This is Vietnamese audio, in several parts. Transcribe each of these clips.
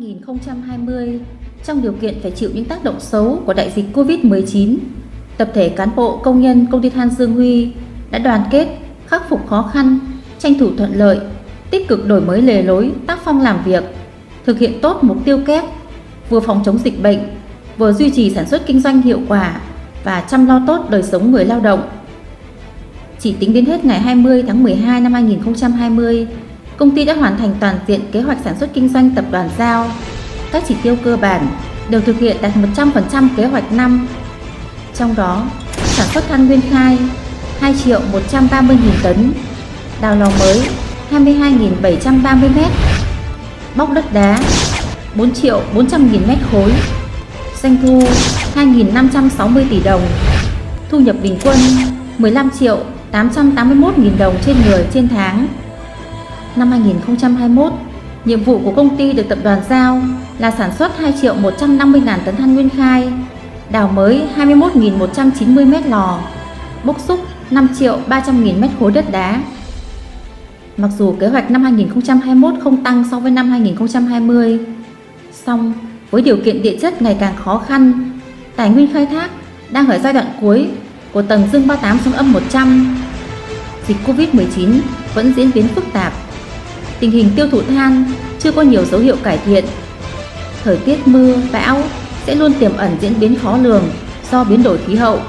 2020, trong điều kiện phải chịu những tác động xấu của đại dịch Covid-19, tập thể cán bộ công nhân công ty than Dương Huy đã đoàn kết, khắc phục khó khăn, tranh thủ thuận lợi, tích cực đổi mới lề lối, tác phong làm việc, thực hiện tốt mục tiêu kép, vừa phòng chống dịch bệnh, vừa duy trì sản xuất kinh doanh hiệu quả và chăm lo tốt đời sống người lao động. Chỉ tính đến hết ngày 20 tháng 12 năm 2020, công ty đã hoàn thành toàn diện kế hoạch sản xuất kinh doanh tập đoàn Giao. Các chỉ tiêu cơ bản đều thực hiện đạt 100% kế hoạch năm. Trong đó, sản xuất than nguyên khai 2.130.000 tấn, đào lò mới 22.730 m, bóc đất đá 4.400.000 m khối, doanh thu 2.560 tỷ đồng, thu nhập bình quân 15.881.000 đồng trên người trên tháng. Năm 2021, nhiệm vụ của công ty được tập đoàn Giao là sản xuất 2.150.000 tấn than nguyên khai, đào mới 21.190 m lò, bốc xúc 5.300.000 m khối đất đá. Mặc dù kế hoạch năm 2021 không tăng so với năm 2020, song với điều kiện địa chất ngày càng khó khăn, tài nguyên khai thác đang ở giai đoạn cuối của tầng dương 38 xuống âm 100, dịch Covid-19 vẫn diễn biến phức tạp, tình hình tiêu thụ than chưa có nhiều dấu hiệu cải thiện. Thời tiết mưa, bão sẽ luôn tiềm ẩn diễn biến khó lường do biến đổi khí hậu.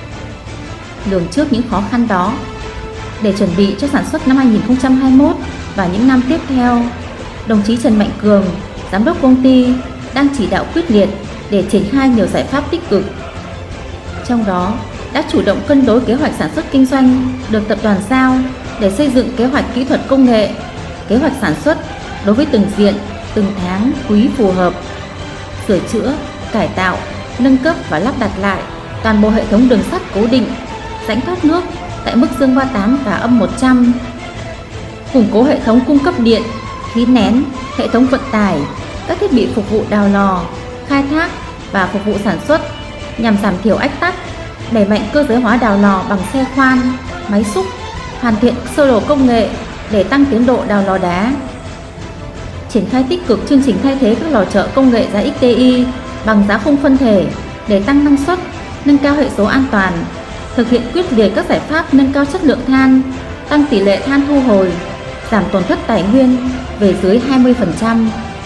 Lường trước những khó khăn đó, để chuẩn bị cho sản xuất năm 2021 và những năm tiếp theo, đồng chí Trần Mạnh Cường, giám đốc công ty, đang chỉ đạo quyết liệt để triển khai nhiều giải pháp tích cực. Trong đó, đã chủ động cân đối kế hoạch sản xuất kinh doanh được tập đoàn Giao để xây dựng kế hoạch kỹ thuật công nghệ, kế hoạch sản xuất đối với từng diện, từng tháng, quý phù hợp, sửa chữa, cải tạo, nâng cấp và lắp đặt lại toàn bộ hệ thống đường sắt cố định, rãnh thoát nước tại mức dương 38 và âm 100, củng cố hệ thống cung cấp điện, khí nén, hệ thống vận tải, các thiết bị phục vụ đào lò, khai thác và phục vụ sản xuất nhằm giảm thiểu ách tắc, đẩy mạnh cơ giới hóa đào lò bằng xe khoan, máy xúc, hoàn thiện sơ đồ công nghệ để tăng tiến độ đào lò đá. Triển khai tích cực chương trình thay thế các lò chợ công nghệ giá XTI bằng giá không phân thể để tăng năng suất, nâng cao hệ số an toàn, thực hiện quyết liệt các giải pháp nâng cao chất lượng than, tăng tỷ lệ than thu hồi, giảm tổn thất tài nguyên về dưới 20%.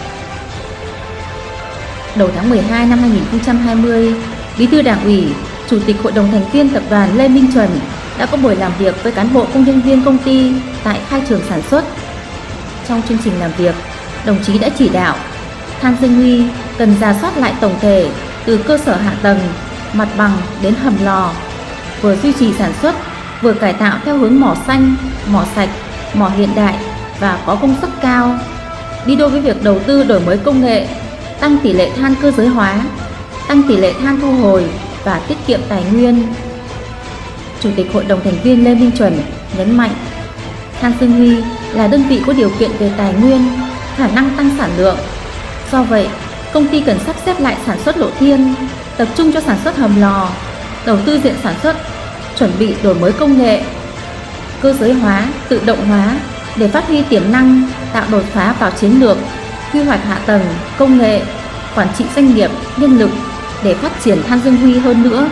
Đầu tháng 12 năm 2020, Bí thư Đảng ủy, Chủ tịch Hội đồng thành viên tập đoàn Lê Minh Chuẩn đã có buổi làm việc với cán bộ công nhân viên công ty tại khai trường sản xuất. Trong chương trình làm việc, đồng chí đã chỉ đạo Than Dương Huy cần rà soát lại tổng thể từ cơ sở hạ tầng, mặt bằng đến hầm lò, vừa duy trì sản xuất, vừa cải tạo theo hướng mỏ xanh, mỏ sạch, mỏ hiện đại và có công suất cao, đi đôi với việc đầu tư đổi mới công nghệ, tăng tỷ lệ than cơ giới hóa, tăng tỷ lệ than thu hồi và tiết kiệm tài nguyên. Chủ tịch Hội đồng thành viên Lê Minh Chuẩn nhấn mạnh, Than Dương Huy là đơn vị có điều kiện về tài nguyên, khả năng tăng sản lượng. Do vậy, công ty cần sắp xếp lại sản xuất lộ thiên, tập trung cho sản xuất hầm lò, đầu tư diện sản xuất, chuẩn bị đổi mới công nghệ, cơ giới hóa, tự động hóa để phát huy tiềm năng, tạo đột phá vào chiến lược, quy hoạch hạ tầng, công nghệ, quản trị doanh nghiệp, nhân lực để phát triển Than Dương Huy hơn nữa.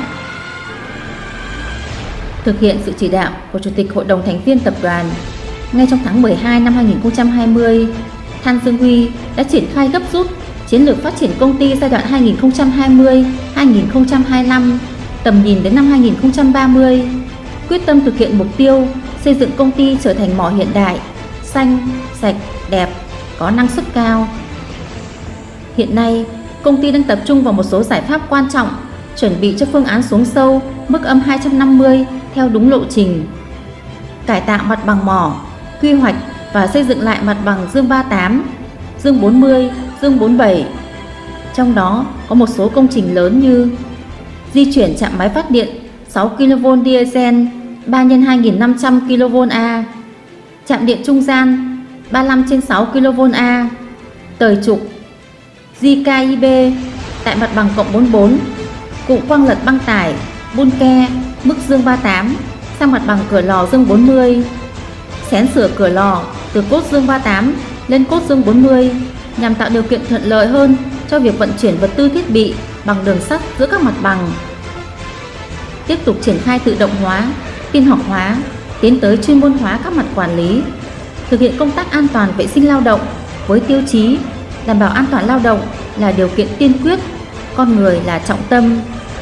Thực hiện sự chỉ đạo của Chủ tịch Hội đồng thành viên tập đoàn, ngay trong tháng 12 năm 2020, Than Dương Huy đã triển khai gấp rút chiến lược phát triển công ty giai đoạn 2020-2025, tầm nhìn đến năm 2030, quyết tâm thực hiện mục tiêu xây dựng công ty trở thành mỏ hiện đại, xanh, sạch, đẹp, có năng suất cao. Hiện nay, công ty đang tập trung vào một số giải pháp quan trọng, chuẩn bị cho phương án xuống sâu mức âm 250 theo đúng lộ trình, cải tạo mặt bằng mỏ, quy hoạch và xây dựng lại mặt bằng dương 38, dương 40, dương 47. Trong đó có một số công trình lớn như di chuyển trạm máy phát điện 6 kV diesel 3x2500 kVA, trạm điện trung gian 35/6 kVA, tời trục JKIB tại mặt bằng cộng 44, cụ quang lật băng tải, bun ke, mức dương 38 sang mặt bằng cửa lò dương 40, xén sửa cửa lò từ cốt dương 38 lên cốt dương 40, nhằm tạo điều kiện thuận lợi hơn cho việc vận chuyển vật tư thiết bị bằng đường sắt giữa các mặt bằng. Tiếp tục triển khai tự động hóa, tin học hóa, tiến tới chuyên môn hóa các mặt quản lý, thực hiện công tác an toàn vệ sinh lao động với tiêu chí đảm bảo an toàn lao động là điều kiện tiên quyết, con người là trọng tâm.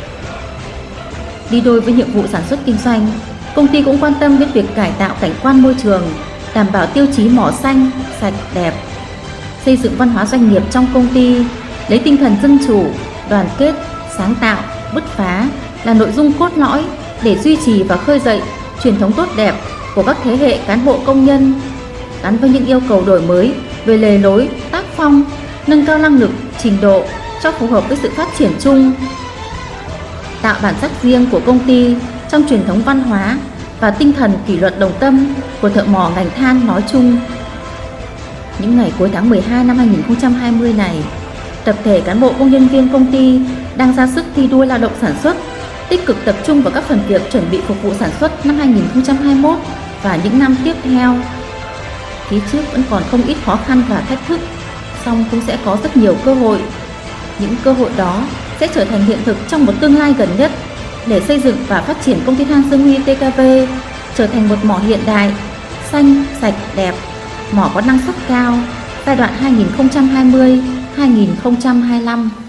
Đi đôi với nhiệm vụ sản xuất kinh doanh, công ty cũng quan tâm đến việc cải tạo cảnh quan môi trường, đảm bảo tiêu chí mỏ xanh, sạch, đẹp. Xây dựng văn hóa doanh nghiệp trong công ty, lấy tinh thần dân chủ, đoàn kết, sáng tạo, bứt phá là nội dung cốt lõi để duy trì và khơi dậy truyền thống tốt đẹp của các thế hệ cán bộ công nhân, gắn với những yêu cầu đổi mới về lề lối, tác phong, nâng cao năng lực, trình độ cho phù hợp với sự phát triển chung. Tạo bản sắc riêng của công ty trong truyền thống văn hóa và tinh thần kỷ luật đồng tâm của thợ mỏ ngành than nói chung. Những ngày cuối tháng 12 năm 2020 này, tập thể cán bộ công nhân viên công ty đang ra sức thi đua lao động sản xuất, tích cực tập trung vào các phần việc chuẩn bị phục vụ sản xuất năm 2021 và những năm tiếp theo. Phía trước vẫn còn không ít khó khăn và thách thức, song cũng sẽ có rất nhiều cơ hội. Những cơ hội đó sẽ trở thành hiện thực trong một tương lai gần nhất để xây dựng và phát triển công ty than Dương Huy TKV trở thành một mỏ hiện đại, xanh, sạch, đẹp, mỏ có năng suất cao giai đoạn 2020-2025.